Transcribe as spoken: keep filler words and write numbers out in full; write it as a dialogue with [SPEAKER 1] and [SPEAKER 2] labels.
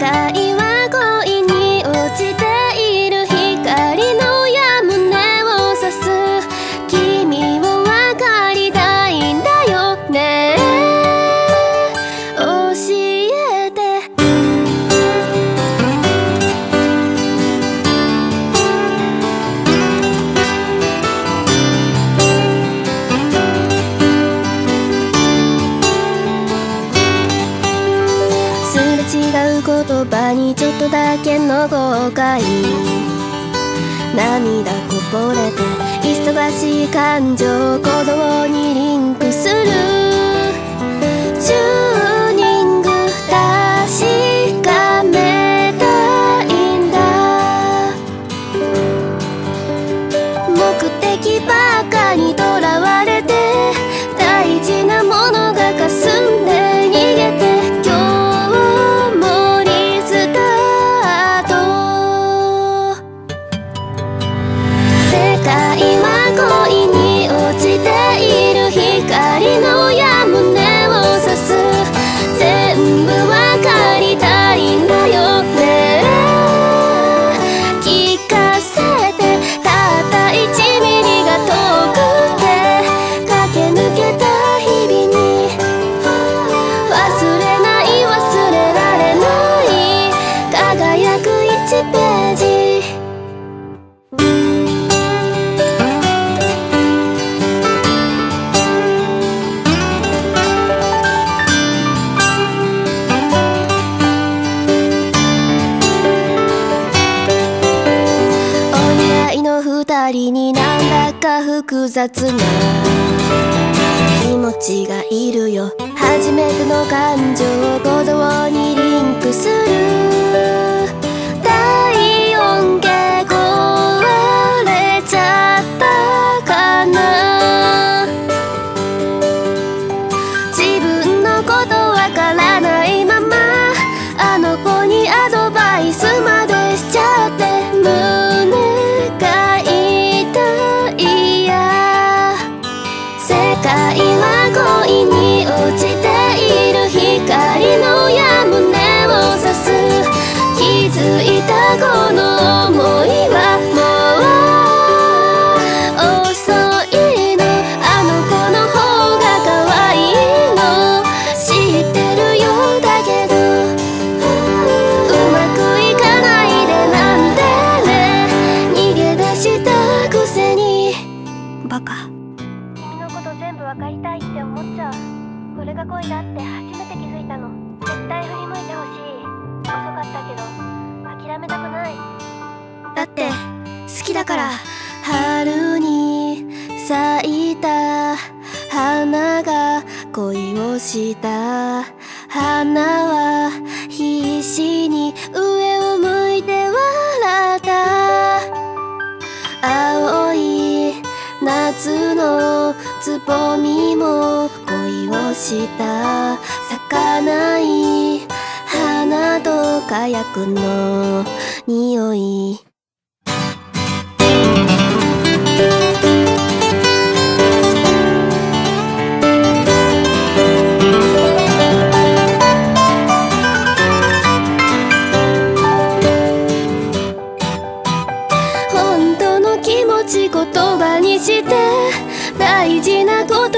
[SPEAKER 1] 界は恋に落ちている光の矢胸を刺す君を分かりたいんだよね教えてすれ違う言葉にちょっとだけの後悔涙こぼれて忙しい感情鼓動にリンクするチューニング確かめたいんだ目的ばかにとらわれて大事なものがかすんで逃げて今日もリスタート世界は恋に落ちている光の矢胸を刺す全部わかりたいんだよね聞かせてたったいちミリが遠くて駆け抜けた日々に忘れない忘れられない輝くいちページお似合いの二人になんだか複雑な気持ちがいるよ初めての感情鼓動にリンクする体温計壊れちゃったかな自分のことわからないままあの子にアドバイスまでしちゃって胸が痛いや世界は恋に落ちている光の矢胸を刺す気づいたこの想いはもう遅いのあの子の方が可愛いの知ってるよだけどうまくいかないでなんでね逃げ出したくせにバカ君のこと全部わかりたいって思っちゃうこれが恋だって初めて気づいたの絶対振り向いてほしい遅かったけど諦めたくないだって好きだから春に咲いた花が恋をした花は必死に上を向いて笑った青い夏のつぼみも恋をした咲かない花と火薬の匂い本当の気持ち言葉にして大事なこと